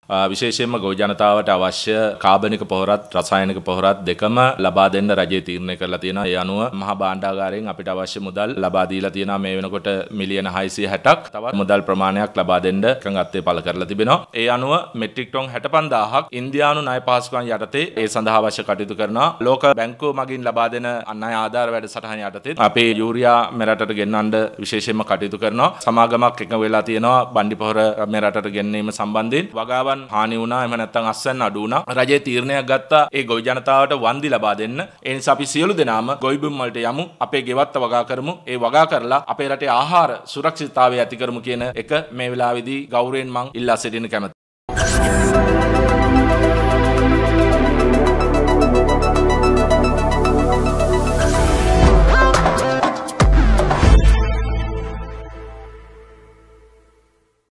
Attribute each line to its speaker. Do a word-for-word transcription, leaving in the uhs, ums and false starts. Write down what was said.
Speaker 1: විශේෂයෙන්ම ගොවි ජනතාවට අවශ්‍ය කාබනික පොහොරත් රසායනික පොහොරත් දෙකම ලබා දෙන්න රජය තීරණය කරලා තියෙනවා. ඒ අනුව මහා භාණ්ඩාගාරයෙන් අපිට අවශ්‍ය මුදල් ලබා දීලා තියෙනවා. මේ වෙනකොට මිලියන හයසිය හැටක් තවත් මුදල් ප්‍රමාණයක් ලබා දෙන්න එකඟත්වය පළ කරලා තිබෙනවා. ඒ අනුව මෙට්‍රික් ටොන් හැට පන්දාහක් ඉන්දියානු ණය පහසුකම් යටතේ ඒ සඳහා අවශ්‍ය කටයුතු කරනවා. ලෝක බැංකුව මගින් ලබා දෙන ණය ආධාර වැඩසටහන යටතේ අපේ යූරියා මෙරටට ගෙන්නන්න විශේෂයෙන්ම කටයුතු කරනවා. සමාගමක් එකඟ වෙලා තියෙනවා බණ්ඩි පොහොර මෙරටට ගෙන්නීම සම්බන්ධයෙන්. වගාවන් හානි වුණා, එහෙම නැත්නම් අස්වැන්න අඩු වුණා. රජයේ තීරණයක් ගත්තා ඒ ගොවි ජනතාවට වන්දි ලබා දෙන්න. ඒ නිසා අපි සියලු දෙනාම ගොවි බිම් වලට යමු. අපේ ගෙවත්ත වගා කරමු. ඒ වගා කරලා අපේ රටේ ආහාර සුරක්ෂිතතාවය ඇති කරමු කියන එක මේ වෙලාවේදී ගෞරවයෙන් මම ඉල්ලා සිටින්න කැමතියි.